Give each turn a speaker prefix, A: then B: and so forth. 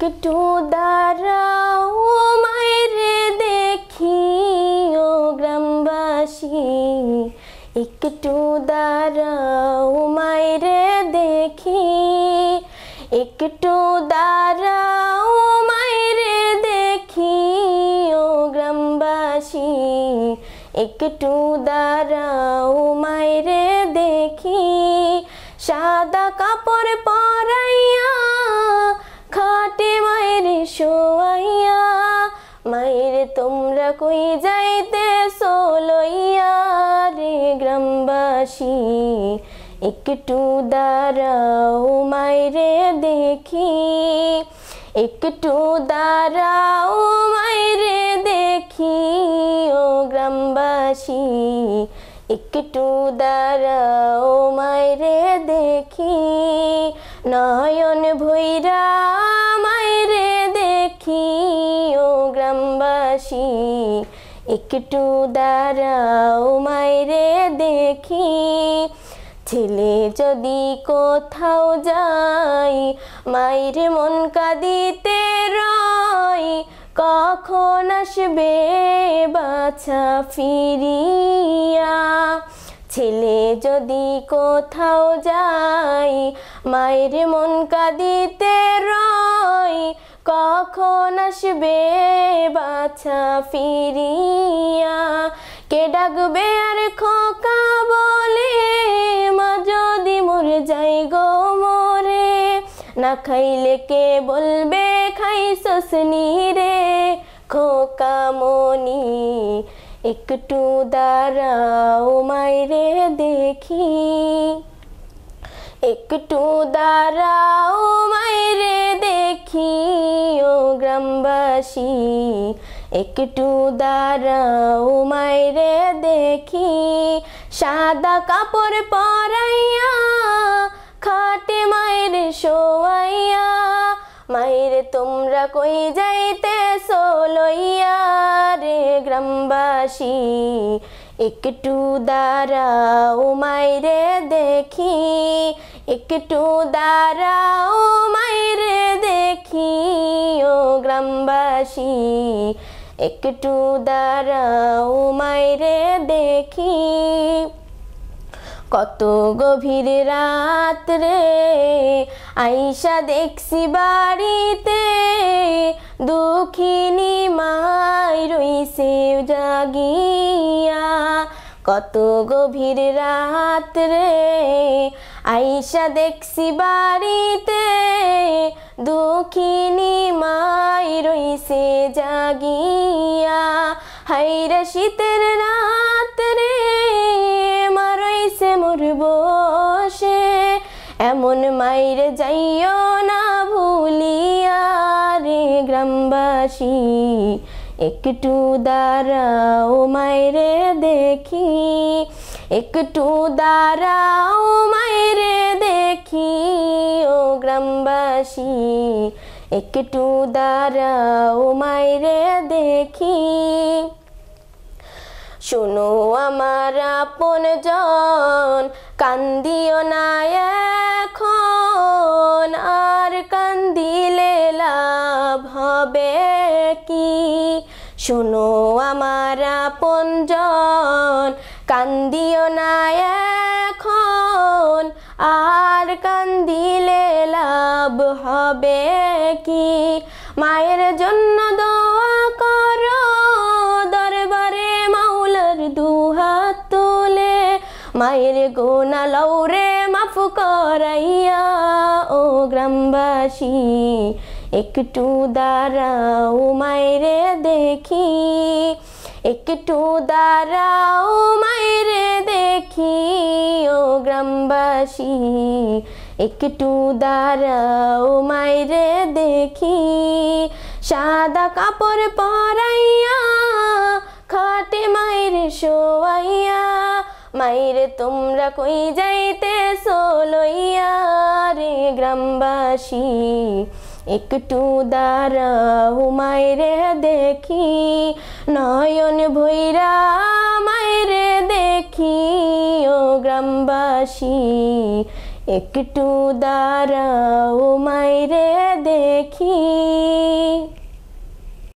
A: একটু দাঁড়াও মাইরে দেখি ও গ্রামবাসী, একটু দাঁড়াও মাইরে দেখি, একটু দাঁড়াও মাইরে দেখি ও গ্রামবাসী, একটু দাঁড়াও মাইরে দেখি। সাদা কাপড় পরাইয়া খাটে মায়েরে শোয়াইয়া, মায়েরে তোমরা কই যাইতেছো লইয়া রে গ্রামবাসী, একটু দাঁড়াও মায়েরে দেখি, একটু দাঁড়াও মায়েরে দেখি ও গ্রামবাসী, একটু দাঁড়াও মায়েরে দেখি। নয়ন ভৈরা মায়েরে দেখি ও গ্রামবাসী, একটু দাঁড়াও মায়েরে দেখি। ছেলে যদি কোথাও যাই মায়েরে মন কাঁদিতে রয়, কখন আসবে বাছা ফিরিয়া। ছেলে যদি কোথাও যাই মায়ের মন কাঁদিতে রয়, কখন আসবে বাছা ফিরিয়া। কে ডাকবে আর খোকা বলে মা যদি মরে যাই গো মরে, না খাইলে কে বলবে খাইছস নি রে খোকা মনি, একটু দাঁড়াও মাইরে দেখি, একটু দাঁড়াও মাইরে দেখি ও গ্রামবাসী, একটু দাঁড়াও মাইরে দেখি। সাদা কাপড় পরাইয়া খাটে মায়েরে শোয়াইয়া, মায়েরে তোমরা কই যাইতেছো লইয়া রে গ্রামবাসী, একটু দাঁড়াও মায়েরে দেখি, একটু দাঁড়াও মায়েরে দেখি ও গ্রামবাসী, একটু দাঁড়াও মায়েরে দেখি। কত গভীর রাত রে আইসা দেখছি বাড়িতে, দুঃখিনী মাই রইছে জাগিয়া। কত গভীর রাত রে আইসা দেখছি বাড়িতে, দুঃখিনী মাই রইছে জাগিয়া। হাইরে শীতের রাত রে মা রইছে মোর বসে, এমন মাইরে যাইও না ভুলিয়া রে গ্রামবাসী, একটু দাঁড়াও মাইরে দেখি, একটু দাঁড়াও মাইরে দেখি ও গ্রামবাসী, একটু দাঁড়াও মাইরে দেখি। শোনো আমার আপনজন কান্দিও না এখন, আর কান্দিলে লাভ হবে কি। শোনো আমার আপনজন কান্দিও না এখন, আর কান্দিলে লাভ হবে কি। মায়ের জন্য দোয়া করো দরবারে মাওলার দুহাত তুলে, মায়ের গোনা লওরে মাফ করাইয়া ও গ্রামবাসী, একটু দাঁড়াও মায়েরে দেখি, একটু দাঁড়াও মায়েরে দেখি ও গ্রামবাসী, একটু দাঁড়াও মায়েরে দেখি। সাদা কাপড় পরাইয়া খাটে মায়েরে শোয়াইয়া, মায়েরে তোমরা কই যাইতেছো লইয়া রে গ্রামবাসী, একটু দাঁড়াও মায়েরে দেখি। নয়ন ভৈরা মায়েরে দেখি ও গ্রামবাসী। আসি একটু দাঁড়াও মাইরে দেখি।